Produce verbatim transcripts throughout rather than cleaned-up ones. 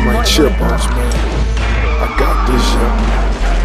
my chippers, man. I got this shit.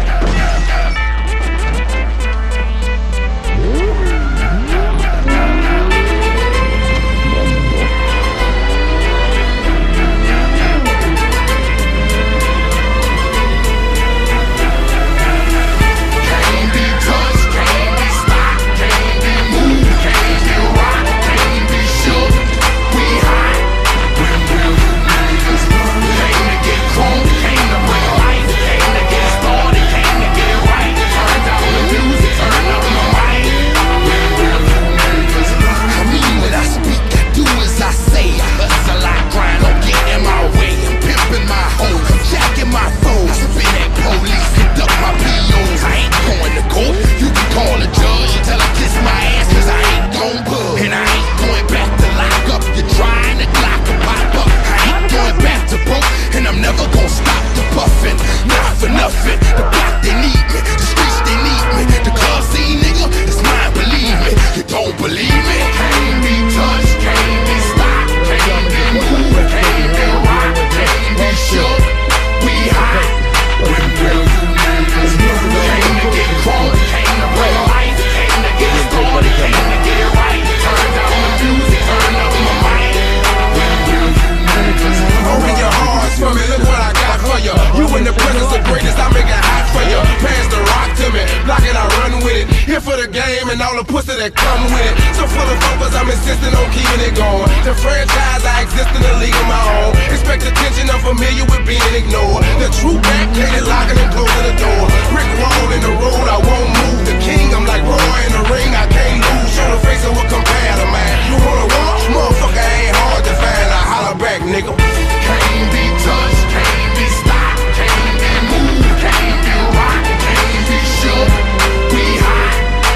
For the game and all the pussy that come with it. So full of focus, I'm insisting on keeping it going. The franchise, I exist in a league of my own. Expect attention, I'm familiar with being ignored. The true back, Katie locking and closing the door. Brick wall in the road, I won't move. The king, I'm like Roy in the ring, I can't lose. Show the face of what compare to man. You wanna walk? Motherfucker ain't hard to find. I holler back, nigga. Can't be touched, can't be stopped, can't be moved, can't be rocked, can't be shook. We hot.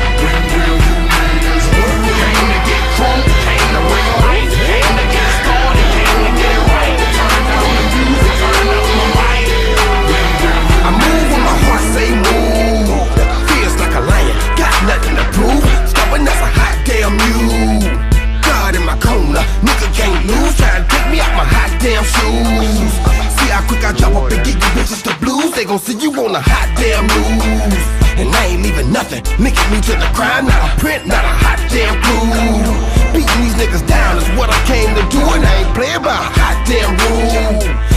They gon' see you on a hot damn news. And I ain't leaving nothing, linking me to the crime. Not a print, not a hot damn clue. Beating these niggas down is what I came to do, and I ain't playing by a hot damn rule.